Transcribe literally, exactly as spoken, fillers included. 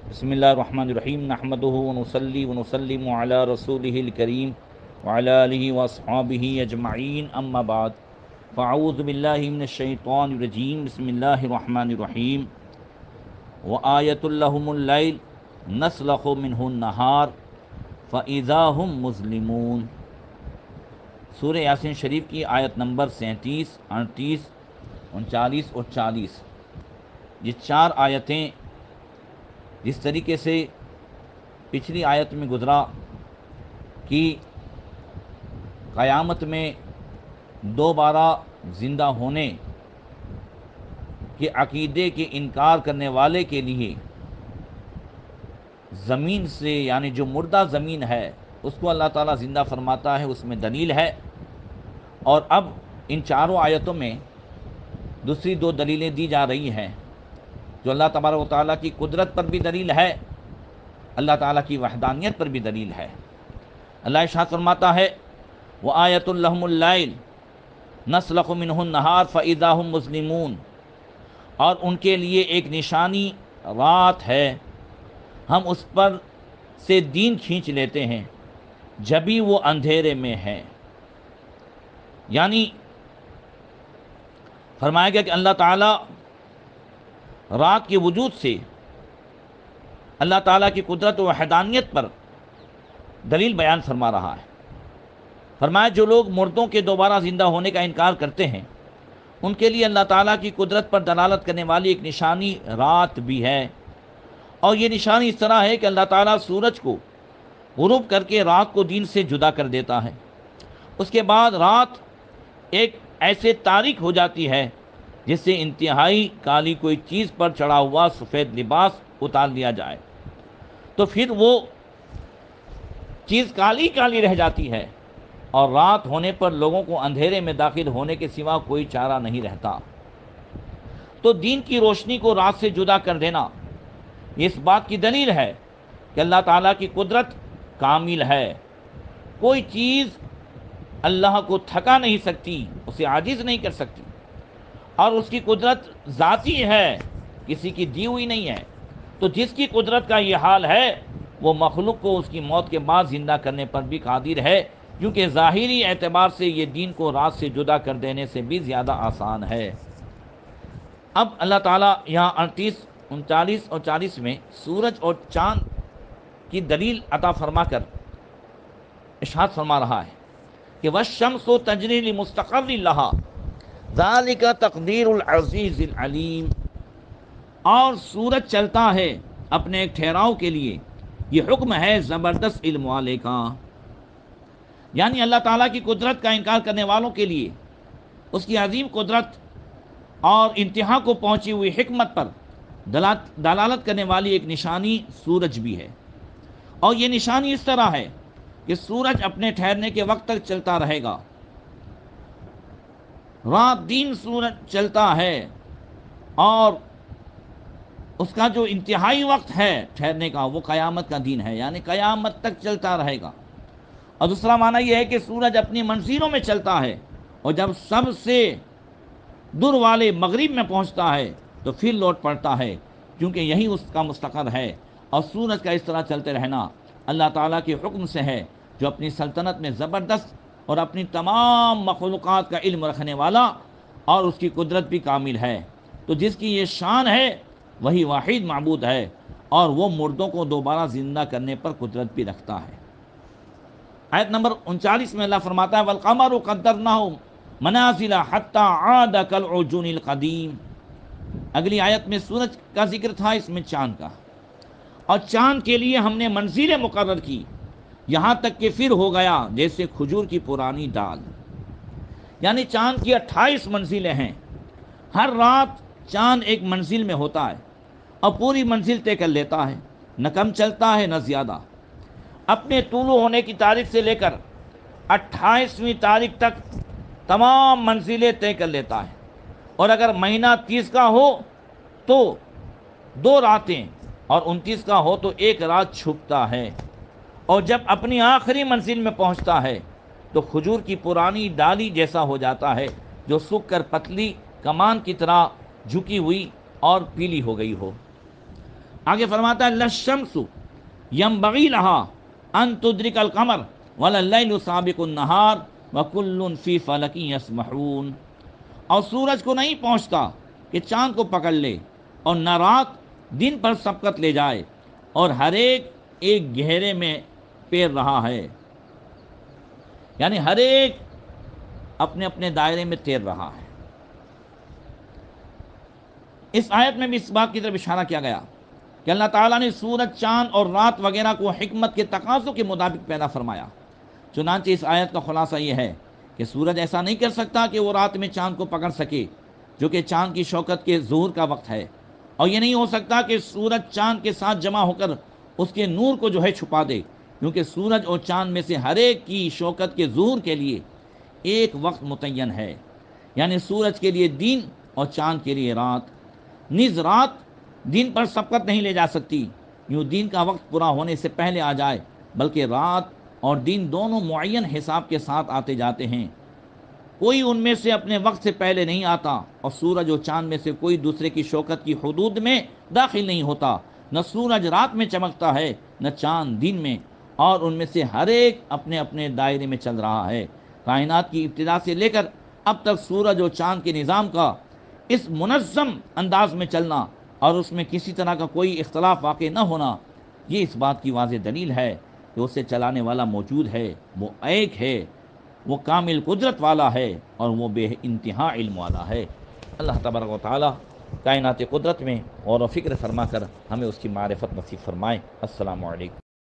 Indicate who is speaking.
Speaker 1: بسم اللہ الرحمن الرحیم نحمدہ ونصلی ونسلم علی رسولہ الکریم وعلی آلہ واصحابہ اجمعین اما بعد فاعوذ باللہ من الشیطان الرجیم بسم اللہ الرحمن الرحیم وآیۃ لہم اللیل نسلخ منہ النہار فاذا ہم مظلمون۔ سورہ یاسین شریف کی آیت نمبر سینتیس، اڑتیس، انچالیس اور چالیس، یہ چار آیتیں جس طریقے سے پچھلی آیت میں گزرا کہ قیامت میں دوبارہ زندہ ہونے کے عقیدے کے انکار کرنے والے کے لیے زمین سے، یعنی جو مردہ زمین ہے اس کو اللہ تعالیٰ زندہ فرماتا ہے، اس میں دلیل ہے۔ اور اب ان چاروں آیتوں میں دوسری دو دلیلیں دی جا رہی ہیں جو اللہ تبارک و تعالیٰ کی قدرت پر بھی دلیل ہے، اللہ تعالیٰ کی وحدانیت پر بھی دلیل ہے۔ اللہ ارشاد فرماتا ہے وآیۃ لہم اللیل نسلخ منہ النہار فاذا ہم مظلمون، اور ان کے لیے ایک نشانی رات ہے، ہم اس پر سے دین کھینچ لیتے ہیں جبھی وہ اندھیرے میں ہے۔ یعنی فرمایا گیا کہ اللہ تعالیٰ رات کے وجود سے اللہ تعالیٰ کی قدرت و وحدانیت پر دلیل بیان فرما رہا ہے۔ فرمایا جو لوگ مردوں کے دوبارہ زندہ ہونے کا انکار کرتے ہیں ان کے لیے اللہ تعالیٰ کی قدرت پر دلالت کرنے والی ایک نشانی رات بھی ہے، اور یہ نشانی اس طرح ہے کہ اللہ تعالیٰ سورج کو غروب کر کے رات کو دن سے جدا کر دیتا ہے، اس کے بعد رات ایک ایسے تاریک ہو جاتی ہے جس سے انتہائی کالی کوئی چیز پر چڑھا ہوا سفید لباس اتار لیا جائے تو پھر وہ چیز کالی کالی رہ جاتی ہے، اور رات ہونے پر لوگوں کو اندھیرے میں داخل ہونے کے سوا کوئی چارہ نہیں رہتا۔ تو دین کی روشنی کو رات سے جدا کر دینا یہ اس بات کی دلیل ہے کہ اللہ تعالیٰ کی قدرت کامل ہے، کوئی چیز اللہ کو تھکا نہیں سکتی، اسے عاجز نہیں کر سکتی، اور اس کی قدرت ذاتی ہے، کسی کی دی ہوئی نہیں ہے۔ تو جس کی قدرت کا یہ حال ہے وہ مخلوق کو اس کی موت کے بعد زندہ کرنے پر بھی قادر ہے، کیونکہ ظاہری اعتبار سے یہ دین کو رات سے جدا کر دینے سے بھی زیادہ آسان ہے۔ اب اللہ تعالیٰ یہاں اڑتیس، انچالیس اور چالیس میں سورج اور چاند کی دلیل عطا فرما کر ارشاد فرما رہا ہے کہ وَالشَّمْسُ تَجْرِي لِمُسْتَقَرٍّ لَهَا ذَلِكَ تَقْدِيرُ الْعَزِيزِ الْعَلِيمِ، اور سورج چلتا ہے اپنے ایک ٹھہراؤ کے لیے، یہ حکم ہے زبردست علم والے کا۔ یعنی اللہ تعالیٰ کی قدرت کا انکار کرنے والوں کے لیے اس کی عظیم قدرت اور انتہا کو پہنچی ہوئی حکمت پر دلالت کرنے والی ایک نشانی سورج بھی ہے، اور یہ نشانی اس طرح ہے کہ سورج اپنے ٹھہرنے کے وقت تک چلتا رہے گا، رات دن سورج چلتا ہے، اور اس کا جو انتہائی وقت ہے ٹھہرنے کا وہ قیامت کا دن ہے، یعنی قیامت تک چلتا رہے گا۔ اور دوسرا معنی یہ ہے کہ سورج اپنی منزلوں میں چلتا ہے، اور جب سب سے دور والے مغرب میں پہنچتا ہے تو پھر لوٹ پڑتا ہے، کیونکہ یہی اس کا مستقر ہے۔ اور سورج کا اس طرح چلتے رہنا اللہ تعالیٰ کے حکم سے ہے، جو اپنی سلطنت میں زبردست اور اپنی تمام مخلوقات کا علم رکھنے والا اور اس کی قدرت بھی کامل ہے۔ تو جس کی یہ شان ہے وہی واحد معبود ہے، اور وہ مردوں کو دوبارہ زندہ کرنے پر قدرت بھی رکھتا ہے۔ آیت نمبر انچالیس میں اللہ فرماتا ہے وَالْقَمَرُ قَدَّرْنَاهُ مَنَازِلَ حَتَّى عَادَ كَالْعُرْجُونِ الْقَدِيمِ۔ اگلی آیت میں سورج کا ذکر تھا، اس میں چاند کا، اور چاند کے لیے ہم نے منزلیں مقرر کی یہاں تک کہ پھر ہو گیا جیسے کھجور کی پرانی ڈال۔ یعنی چاند کی اٹھائیس منزلیں ہیں، ہر رات چاند ایک منزل میں ہوتا ہے اور پوری منزل طے کر لیتا ہے، نہ کم چلتا ہے نہ زیادہ۔ اپنے طلوع ہونے کی تاریخ سے لے کر اٹھائیسویں تاریخ تک تمام منزلیں طے کر لیتا ہے، اور اگر مہینہ تیس کا ہو تو دو راتیں، اور انتیس کا ہو تو ایک رات چھپتا ہے، اور جب اپنی آخری منزل میں پہنچتا ہے تو کھجور کی پرانی ڈالی جیسا ہو جاتا ہے جو سوکھ کر پتلی کمان کی طرح جھکی ہوئی اور پیلی ہو گئی ہو۔ آگے فرماتا ہے للشمس ینبغی لہا ان تدرک القمر ولا اللیل سابق النہار وکل فی فلک یسبحون، اور سورج کو نہیں پہنچتا کہ چاند کو پکڑ لے، اور نہ رات دن پر سبقت لے جائے، اور ہر ایک ایک گہرے میں پیر رہا ہے، یعنی ہر ایک اپنے اپنے دائرے میں تیر رہا ہے۔ اس آیت میں بھی اس بات کی طرف اشارہ کیا گیا کہ اللہ تعالیٰ نے سورج، چاند اور رات وغیرہ کو حکمت کے تقاضوں کے مطابق پیدا فرمایا۔ چنانچہ اس آیت کا خلاصہ یہ ہے کہ سورج ایسا نہیں کر سکتا کہ وہ رات میں چاند کو پکڑ سکے، جو کہ چاند کی شوکت کے ظہور کا وقت ہے، اور یہ نہیں ہو سکتا کہ سورج چاند کے ساتھ جمع ہو کر اس کے نور کو جو ہے چھپا دے، کیونکہ سورج اور چاند میں سے ہر ایک کی شوکت کے ظہور کے لیے ایک وقت متعین ہے، یعنی سورج کے لیے دن اور چاند کے لیے رات۔ نیز رات دن پر سبقت نہیں لے جا سکتی، یوں دن کا وقت پورا ہونے سے پہلے آ جائے، بلکہ رات اور دن دونوں معین حساب کے ساتھ آتے جاتے ہیں، کوئی ان میں سے اپنے وقت سے پہلے نہیں آتا، اور سورج اور چاند میں سے کوئی دوسرے کی شوکت کی حدود میں داخل نہیں ہوتا، نہ سورج رات میں چمکتا ہے نہ چاند دن میں، اور ان میں سے ہر ایک اپنے اپنے دائرے میں چل رہا ہے۔ کائنات کی ابتدا سے لے کر اب تک سورج اور چاند کے نظام کا اس منظم انداز میں چلنا اور اس میں کسی طرح کا کوئی اختلاف واقع نہ ہونا، یہ اس بات کی واضح دلیل ہے کہ اسے چلانے والا موجود ہے، وہ ایک ہے، وہ کامل قدرت والا ہے، اور وہ بے انتہا علم والا ہے۔ اللہ تبارک و تعالی کائنات قدرت میں غور و فکر فرما کر ہمیں اس کی معرفت نصیب فرمائے۔ السلام علیکم۔